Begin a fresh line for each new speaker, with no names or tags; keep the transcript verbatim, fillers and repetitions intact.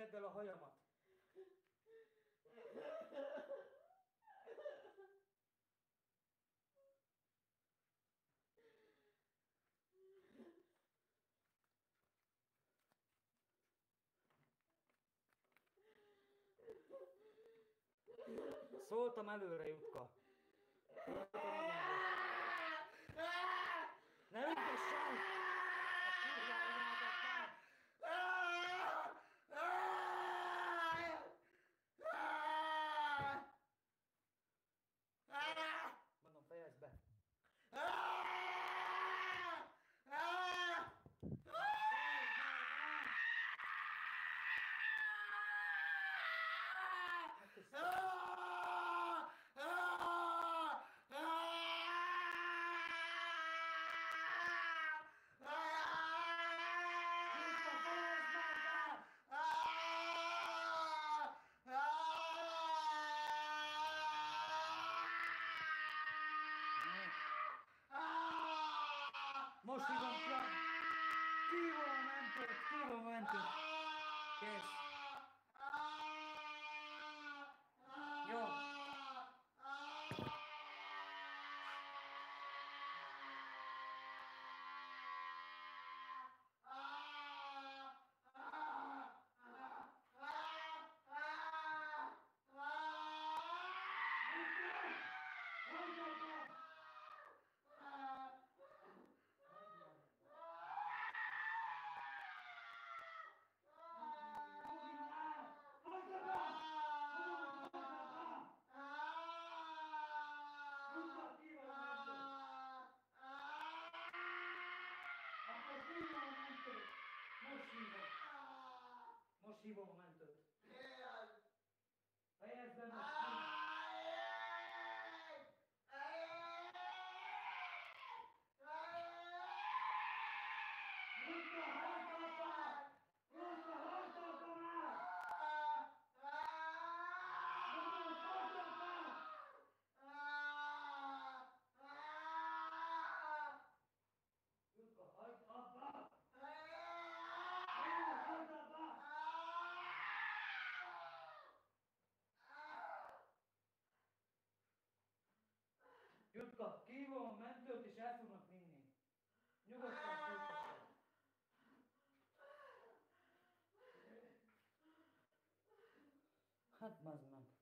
neked el a hajamat. Szóltam előre, Jutka. Ne ügyessel! A kurva anyádat már! Mondom, fejezd be! Most hívom ki a... Kihívom a mentőt, kihívom a mentőt. Kész. Jó. Most hívom. Most hívom a mentőt. Fejezd be most! Jutka, hallgatlak! Jutka, hallgatlak már! Jutka, hallgatlak! Jutka, hagyd abba! Hagyd abba! Jutka, kihívom a mentőt és el fognak vinni. Nyugodtan folytassad. Hát, bazd meg.